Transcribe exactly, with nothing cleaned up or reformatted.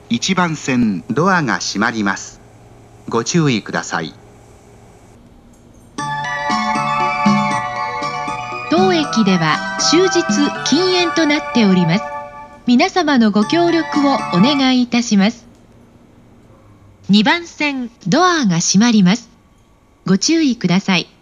いちばん線ドアが閉まります。ご注意ください。 当駅では終日禁煙となっております。皆様のご協力をお願いいたします。にばん線ドアが閉まります。ご注意ください。